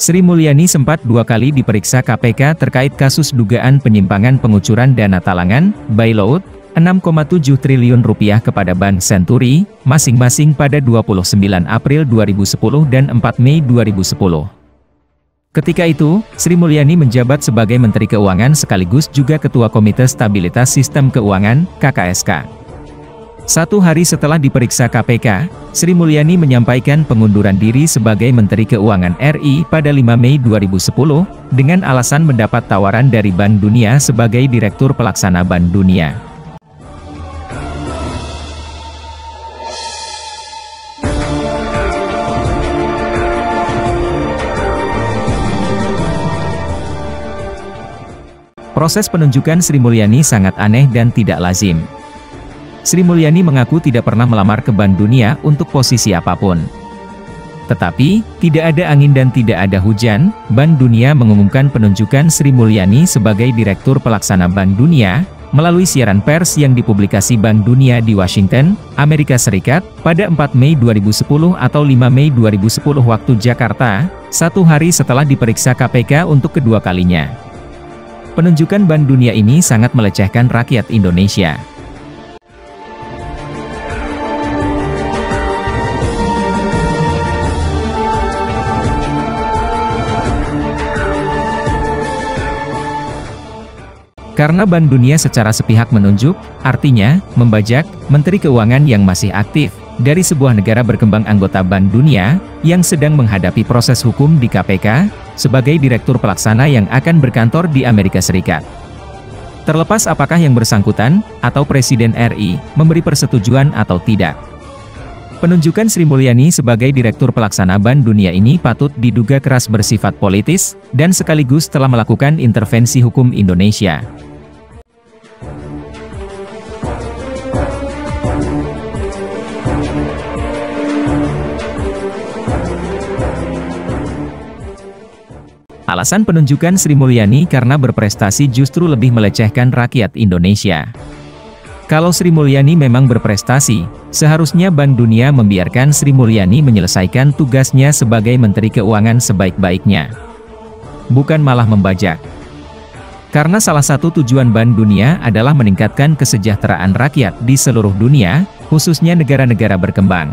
Sri Mulyani sempat 2 kali diperiksa KPK terkait kasus dugaan penyimpangan pengucuran dana talangan, bailout, 6,7 triliun rupiah kepada Bank Senturi, masing-masing pada 29 April 2010 dan 4 Mei 2010. Ketika itu, Sri Mulyani menjabat sebagai Menteri Keuangan sekaligus juga Ketua Komite Stabilitas Sistem Keuangan, KKSK. 1 hari setelah diperiksa KPK, Sri Mulyani menyampaikan pengunduran diri sebagai Menteri Keuangan RI pada 5 Mei 2010, dengan alasan mendapat tawaran dari Bank Dunia sebagai Direktur Pelaksana Bank Dunia. Proses penunjukan Sri Mulyani sangat aneh dan tidak lazim. Sri Mulyani mengaku tidak pernah melamar ke Bank Dunia untuk posisi apapun. Tetapi, tidak ada angin dan tidak ada hujan, Bank Dunia mengumumkan penunjukan Sri Mulyani sebagai Direktur Pelaksana Bank Dunia, melalui siaran pers yang dipublikasi Bank Dunia di Washington, Amerika Serikat, pada 4 Mei 2010 atau 5 Mei 2010 waktu Jakarta, 1 hari setelah diperiksa KPK untuk kedua kalinya. Penunjukan Bank Dunia ini sangat melecehkan rakyat Indonesia. Karena Bank Dunia secara sepihak menunjuk, artinya, membajak, Menteri Keuangan yang masih aktif, dari sebuah negara berkembang anggota Bank Dunia, yang sedang menghadapi proses hukum di KPK, sebagai Direktur Pelaksana yang akan berkantor di Amerika Serikat. Terlepas apakah yang bersangkutan, atau Presiden RI, memberi persetujuan atau tidak. Penunjukan Sri Mulyani sebagai Direktur Pelaksana Bank Dunia ini patut diduga keras bersifat politis, dan sekaligus telah melakukan intervensi hukum Indonesia. Alasan penunjukan Sri Mulyani karena berprestasi justru lebih melecehkan rakyat Indonesia. Kalau Sri Mulyani memang berprestasi, seharusnya Bank Dunia membiarkan Sri Mulyani menyelesaikan tugasnya sebagai Menteri Keuangan sebaik-baiknya. Bukan malah membajak. Karena salah satu tujuan Bank Dunia adalah meningkatkan kesejahteraan rakyat di seluruh dunia, khususnya negara-negara berkembang.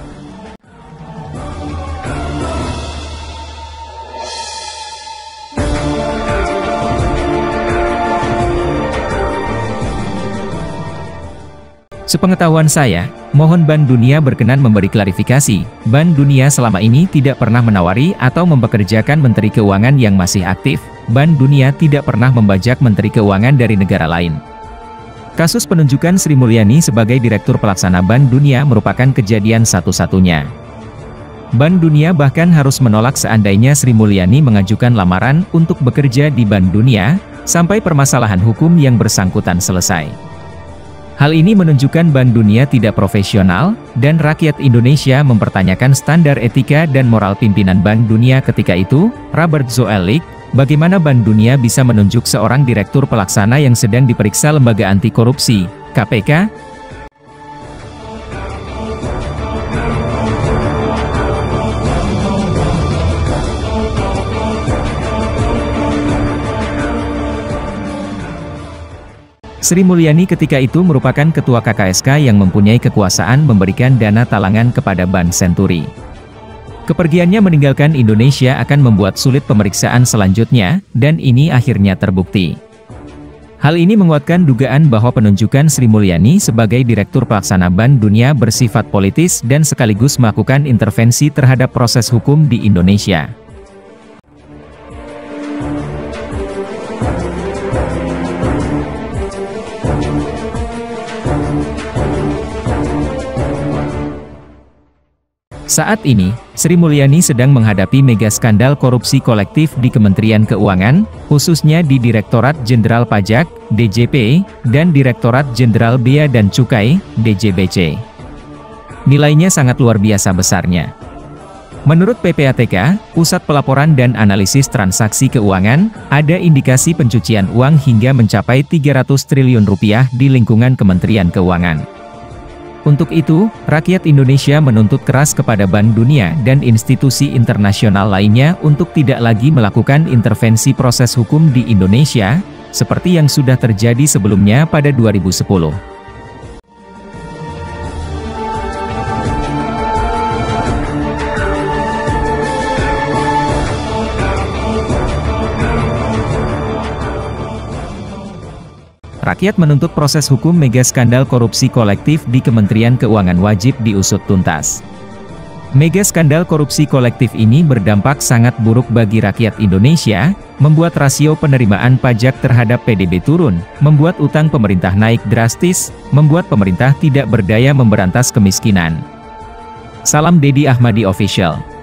Sepengetahuan saya, mohon Bank Dunia berkenan memberi klarifikasi, Bank Dunia selama ini tidak pernah menawari atau mempekerjakan Menteri Keuangan yang masih aktif, Bank Dunia tidak pernah membajak Menteri Keuangan dari negara lain. Kasus penunjukan Sri Mulyani sebagai Direktur Pelaksana Bank Dunia merupakan kejadian satu-satunya. Bank Dunia bahkan harus menolak seandainya Sri Mulyani mengajukan lamaran untuk bekerja di Bank Dunia, sampai permasalahan hukum yang bersangkutan selesai. Hal ini menunjukkan Bank Dunia tidak profesional, dan rakyat Indonesia mempertanyakan standar etika dan moral pimpinan Bank Dunia ketika itu. Robert Zoellick, bagaimana Bank Dunia bisa menunjuk seorang direktur pelaksana yang sedang diperiksa Lembaga Anti Korupsi, KPK? Sri Mulyani ketika itu merupakan ketua KKSK yang mempunyai kekuasaan memberikan dana talangan kepada Bank Senturi. Kepergiannya meninggalkan Indonesia akan membuat sulit pemeriksaan selanjutnya, dan ini akhirnya terbukti. Hal ini menguatkan dugaan bahwa penunjukan Sri Mulyani sebagai Direktur Pelaksana Bank Dunia bersifat politis dan sekaligus melakukan intervensi terhadap proses hukum di Indonesia. Saat ini, Sri Mulyani sedang menghadapi mega skandal korupsi kolektif di Kementerian Keuangan, khususnya di Direktorat Jenderal Pajak, DJP, dan Direktorat Jenderal Bea dan Cukai, DJBC. Nilainya sangat luar biasa besarnya. Menurut PPATK, Pusat Pelaporan dan Analisis Transaksi Keuangan, ada indikasi pencucian uang hingga mencapai 300 triliun rupiah di lingkungan Kementerian Keuangan. Untuk itu, rakyat Indonesia menuntut keras kepada Bank Dunia dan institusi internasional lainnya untuk tidak lagi melakukan intervensi proses hukum di Indonesia, seperti yang sudah terjadi sebelumnya pada 2010. Rakyat menuntut proses hukum mega skandal korupsi kolektif di Kementerian Keuangan wajib diusut tuntas. Mega skandal korupsi kolektif ini berdampak sangat buruk bagi rakyat Indonesia, membuat rasio penerimaan pajak terhadap PDB turun, membuat utang pemerintah naik drastis, membuat pemerintah tidak berdaya memberantas kemiskinan. Salam Dedi Ahmadi Official.